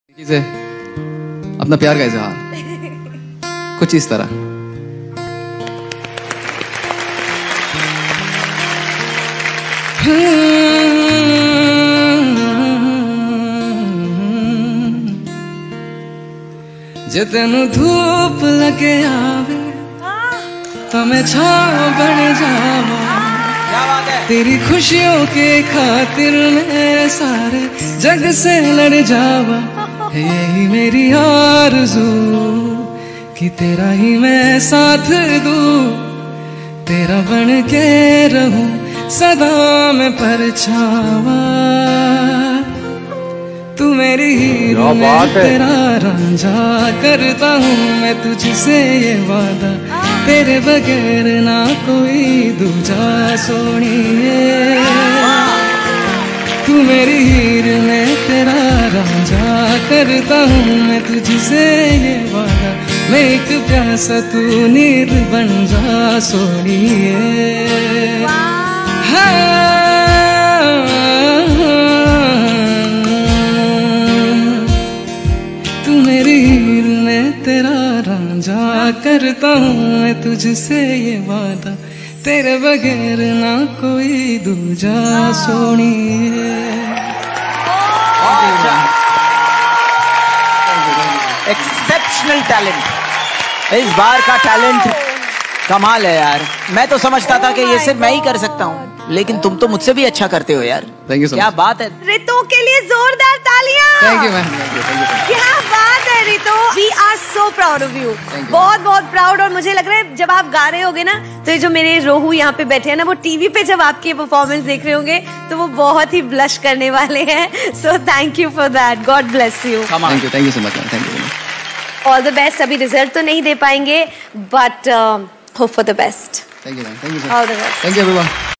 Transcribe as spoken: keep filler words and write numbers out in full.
से अपना प्यार का इजहार कुछ इस तरह। जे तेनू धूप लगे आवे तो मैं छाँव बन जावा, तेरी खुशियों के खातिर मैं सारे जग से लड़ जावा। है यही मेरी आरज़ू कि तेरा ही मैं साथ दूँ, तेरा बन के रहूं सदा मैं परछावा। तू मेरी हीरो मैं तेरा रांझा, करता हूँ मैं तुझसे ये वादा, तेरे बगैर ना कोई दूजा सोनिए। तू मेरी हीर मैं तेरा रांझा, करता हूँ मैं तुझसे ये वादा, मैं एक प्यासा तू नीर बन जा सोनिए। हाँ तेरा रांझा, करता हूँ मैं तुझसे ये वादा, तेरे बगैर ना कोई दूजा सोनिए। एक्सेप्शनल टैलेंट, इस बार का टैलेंट कमाल है यार। मैं तो समझता था कि ये सिर्फ मैं ही कर सकता हूँ, लेकिन तुम तो मुझसे भी अच्छा करते हो यार। Thank you so much. क्या बात है। रितु के लिए जोरदार तालियां। Thank you ma'am, thank you, thank you. क्या बात है Ritu, we are so proud of you, बहुत बहुत प्राउड। और मुझे लग रहा है जब आप गा रहे होगे ना, तो ये जो मेरे रोहू यहाँ पे बैठे हैं ना, वो टीवी पे जब आपकी परफॉर्मेंस देख रहे होंगे तो वो बहुत ही ब्लश करने वाले हैं। So thank you for that, god bless you. Thank you, thank you so much, thank you. All the best. अभी रिजल्ट तो नहीं दे पाएंगे, but hope for the best. Thank you, thank you, all the best. Thank you everyone.